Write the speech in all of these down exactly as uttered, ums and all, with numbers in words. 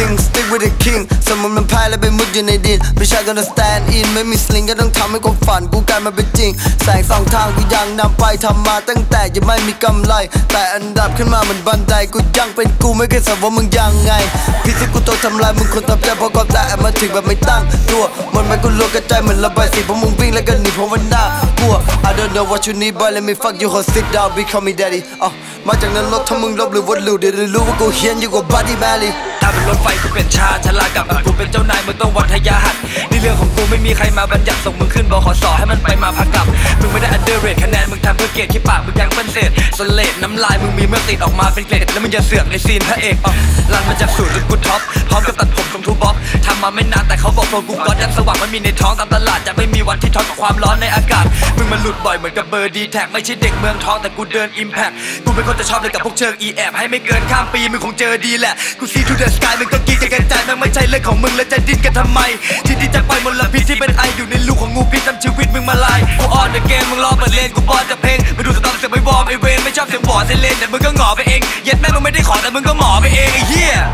king stick with the king สมมติมันพ่ายแล้วไปมุดอยู่ในดินไม่ใช่ gonna stand in ไม่มีสลิงก็ต้องทำให้ความฝันกูกลายมาเป็นจริงแสงสองทางกูยังนำไปทำมาตั้งแต่ยังไม่มีกำไรแต่อันดับขึ้นมาเหมือนบันไดกูยังเป็นกูไม่เคยสนว่ามึงยังไงพี่ที่กูโตทำลายมึงคนทำใจเพราะความตายมาถึงแบบไม่ตั้งตัวมันไม่กูโลกกระจายเหมือนระบายสีพวกมึงวิ่งแล้วก็หนีเพราะวันหน้ากลัว I don't know what you need boy let me fuck you hold sit down be call me daddy อ่ะมาจากนรกถ้ามึงลบหรือว่าหลุดเดี๋ยวรู้ว่ากูเฮี้ยนอยู่กว่า Buddy Valley ถ้าเป็นรถไฟกูเป็นชาชลากับกูเป็นเจ้านายมึงต้องวัดทยาหัดนี่เรื่องของกูไม่มีใครมาบัญญัติส่งมึงขึ้นบขสให้มันไปมาพักกลับมึงไม่ได้ underrate คะแนนมึงทำเพื่อเกียรติขี้ปากมึงยังเป็นเศษสเลดน้ำลายมึงมีเมื่อติดออกมาเป็นเกล็ดแล้วมึงอย่าเสือกในซีนพระเอกอ่ะลั่นมาจากสูตรจนกูท็อปพร้อมกับตัดผมตรงทูบ็อกทำมาไม่นานแต่เขาบอกโฟกูก๊อตยังสว่างมันมีในท้องตามตลาดจะไม่มีวันที่ทนกับความร้อนในอากาศมึงมันหลุดบ่อยเหมือนกับเบอร์ดีแท็กไม่ใช่เด็กเมืองทองแต่กูเดินอิมแพคกูเป็นคนจะชอบเลยกับพวกเชิงอีแอบให้ไม่เกินข้ามปีมึงคงเจอดีแหละกูซีทูเดอะสกายมึงก็กินกันใจมันไม่ใช่เรื่องของมึงแล้วจะดิ้นกันทำไมที่ดีจะไปมลพิษที่เป็นไออยู่ในลูกของงูพิษทำชีวิตมึงมาลายกูออนเดอะเกมมึงรอเปิดเลนกูบอลจะเพลงมาดูสตอร์เสียงไม่วอร์มไอเวนไม่ชอบเสียงบอดเซเลนแต่มึงก็หงอไปเองเย็ดแม่มึงไม่ได้ขอแต่มึงก็หมอไปเองไอ้เหี้ย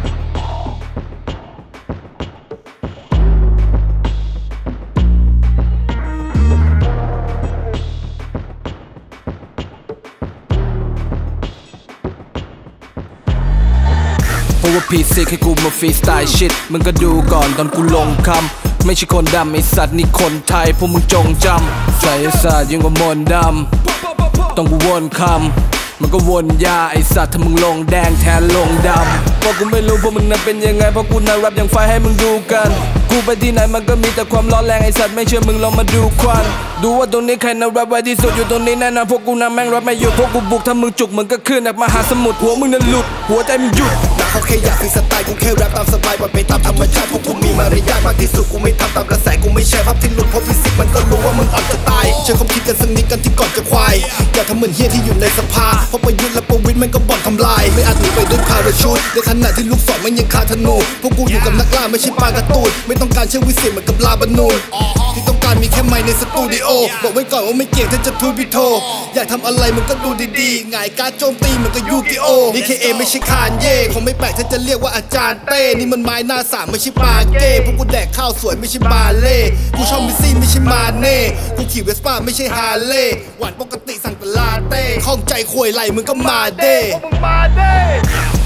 เพราะว่าพีซิกให้กูมาฟรีสไตล์ชิตมึงก็ดูก่อนตอนกูลงคำไม่ใช่คนดำไอสัตว์นี่คนไทยพวกมึงจงจำใส่ศาสตร์ยิ่งกว่ามนต์ดำต้องกูวนคำมันก็วนยาไอสัตว์ถ้ามึงลงแดงแทนลงดำเพราะกูไม่รู้พวกมึงนั้นเป็นยังไงเพราะกูน่ารับอย่างไฟให้มึงดูกันกูไปที่ไหนมันก็มีแต่ความร้อนแรงไอสัตว์ไม่เชื่อมึงลองมาดูควันดูว่าตรงนี้ใครน่ารับไว้ที่สุดอยู่ตรงนี้แน่นอนพวกกูน่าแม่งรับไม่หยุดพวกกูบุกถ้ามึงจุกมึงก็ขึ้นจากมหาสมุทรหัวมึงนั้นหลุดหัวใจมึงหยุดนะเขาแค่อยากมีสไตล์กูแค่แรปตามสบายปล่อยไปตามธรรมชาติพวกกูมีมารยาทมากที่สุดกูไม่ทำตามกระแสกูไม่แชร์ภาพที่หลุดเพราะฟิสิกส์มันก็รู้ว่ามึงอ่อนจะตายใช้ความคิดกันสักนิดกันที่ก่อนจะควายอย่าทำเหมือนเฮี้ยที่อยู่ในสภาเพราะประยุทธ์และประวิตรมันก็บ่อนทำลายไม่อาจหนีไปด้วยพาราชูทในขณะที่ลูกศรมันยังคาธนูพวกกูอยู่กับนักล่าไม่ใช่ปลาการ์ตูนไม่ต้องการใช้วิเศษเหมือนกับลาบานูนที่ต้องการมีแค่ไมค์ในสตูดิโอบอกไว้ก่อนว่าไม่เกี่ยงถ้าจะทูบิโทอยากทำอะไรมันก็ดูดีๆหงายการโจมตีมันก็ยูกิโอนี่เคเอไม่ใช่คานเย่คงไม่แปลกถ้าจะเรียกว่าอาจารย์เต้นี่มันไม้หน้าสามไม่ใช่ปาเก้พวกกูแดกข้าวสวยไม่ใช่บาเล่กูชอบมิซี่ไม่ใช่มาเน่กูขี่เวสป้าไม่ใช่ฮาร์เลย์หวานปกติสั่งแต่ลาเต้ข้องใจควยไหลมึงก็มาเด้